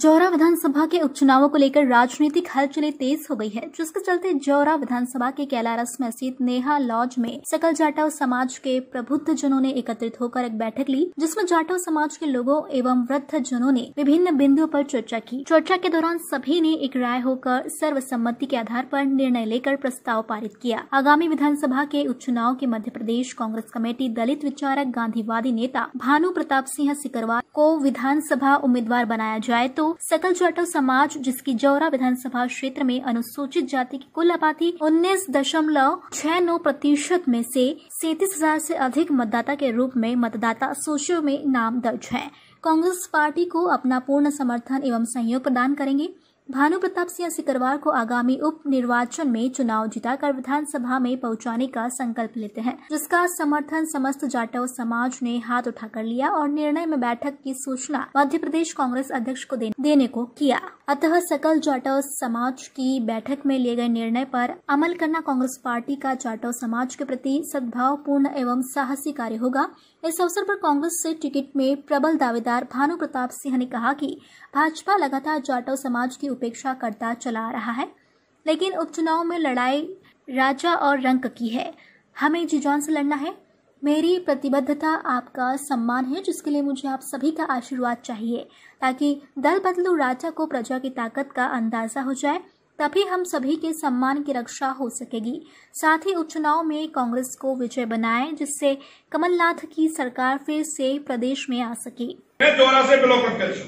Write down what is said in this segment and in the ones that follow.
जौरा विधानसभा के उपचुनावों को लेकर राजनीतिक हलचलें तेज हो गई है, जिसके चलते जौरा विधानसभा के कैलारस में स्थित नेहा लॉज में सकल जाटव समाज के प्रबुद्ध जनों ने एकत्रित होकर एक बैठक ली, जिसमें जाटव समाज के लोगों एवं वृद्ध जनों ने विभिन्न बिंदुओं पर चर्चा की। चर्चा के दौरान सभी ने एक राय होकर सर्वसम्मति के आधार पर निर्णय लेकर प्रस्ताव पारित किया। आगामी विधानसभा के उपचुनाव के मध्य प्रदेश कांग्रेस कमेटी दलित विचारक गांधीवादी नेता भानु प्रताप सिंह सिकरवार को विधानसभा उम्मीदवार बनाया जाए तो सकल जाटव समाज, जिसकी जौरा विधानसभा क्षेत्र में अनुसूचित जाति की कुल आबादी 19.69% में से 37,000 से अधिक मतदाता के रूप में मतदाता सूचियों में नाम दर्ज है, कांग्रेस पार्टी को अपना पूर्ण समर्थन एवं सहयोग प्रदान करेंगे। भानु प्रताप सिंह सिकरवार को आगामी उप निर्वाचन में चुनाव जिताकर विधानसभा में पहुंचाने का संकल्प लेते हैं, जिसका समर्थन समस्त जाटव समाज ने हाथ उठाकर लिया और निर्णय में बैठक की सूचना मध्य प्रदेश कांग्रेस अध्यक्ष को देने को किया। अतः सकल जाटव समाज की बैठक में लिए गए निर्णय पर अमल करना कांग्रेस पार्टी का जाटव समाज के प्रति सद्भावपूर्ण एवं साहसी कार्य होगा। इस अवसर पर कांग्रेस से टिकट में प्रबल दावेदार भानु प्रताप सिंह ने कहा कि भाजपा लगातार जाटव समाज की उपेक्षा करता चला आ रहा है, लेकिन उपचुनाव में लड़ाई राजा और रंक की है। हमें जी जान से लड़ना है। मेरी प्रतिबद्धता आपका सम्मान है, जिसके लिए मुझे आप सभी का आशीर्वाद चाहिए, ताकि दल बदलू राजा को प्रजा की ताकत का अंदाजा हो जाए, तभी हम सभी के सम्मान की रक्षा हो सकेगी। साथ ही उपचुनाव में कांग्रेस को विजय बनाएं, जिससे कमलनाथ की सरकार फिर से प्रदेश में आ सके। जौरा से ब्लॉक अध्यक्ष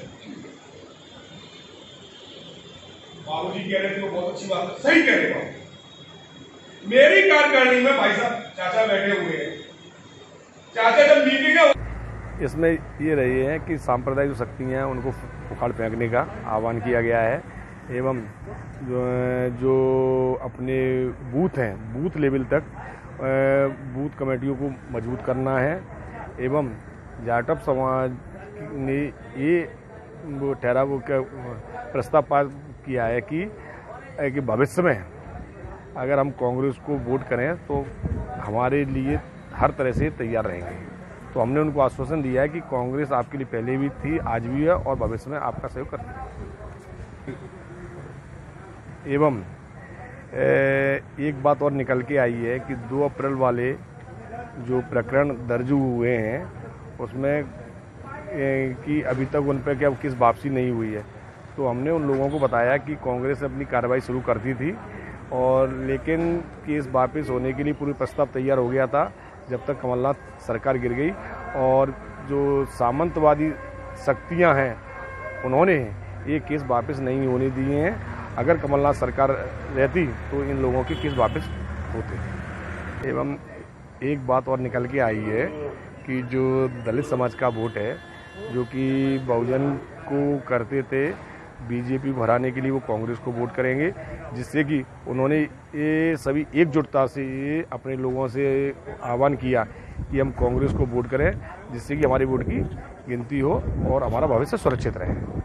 बाबूजी कह रहे थे, वो बहुत अच्छी बात है, सही कह रहे हैं। मेरी कार्यकारिणी में भाई साहब चाचा बैठे हुए हैं। चाचा जब मीटिंग है इसमें ये रही है कि सांप्रदायिक जो शक्तियाँ हैं उनको उखाड़ फेंकने का आह्वान किया गया है एवं जो अपने बूथ हैं, बूथ लेवल तक बूथ कमेटियों को मजबूत करना है एवं जाटव समाज ने ये ठहराव प्रस्ताव पास किया है कि भविष्य में अगर हम कांग्रेस को वोट करें तो हमारे लिए हर तरह से तैयार रहेंगे। तो हमने उनको आश्वासन दिया है कि कांग्रेस आपके लिए पहले भी थी, आज भी है और भविष्य में आपका सहयोग करेगी। एवं एक बात और निकल के आई है कि 2 अप्रैल वाले जो प्रकरण दर्ज हुए हैं उसमें कि अभी तक उन पर क्या किस वापसी नहीं हुई है। तो हमने उन लोगों को बताया कि कांग्रेस अपनी कार्रवाई शुरू कर दी थी और लेकिन केस वापस होने के लिए पूरी प्रस्ताव तैयार हो गया था जब तक कमलनाथ सरकार गिर गई। और जो सामंतवादी शक्तियां हैं उन्होंने ये केस वापस नहीं होने दिए हैं। अगर कमलनाथ सरकार रहती तो इन लोगों के केस वापस होते। एवं एक बात और निकल के आई है कि जो दलित समाज का वोट है, जो कि बहुजन को करते थे बीजेपी भराने के लिए, वो कांग्रेस को वोट करेंगे, जिससे कि उन्होंने ये सभी एकजुटता से अपने लोगों से आह्वान किया कि हम कांग्रेस को वोट करें, जिससे कि हमारे वोट की गिनती हो और हमारा भविष्य सुरक्षित रहे।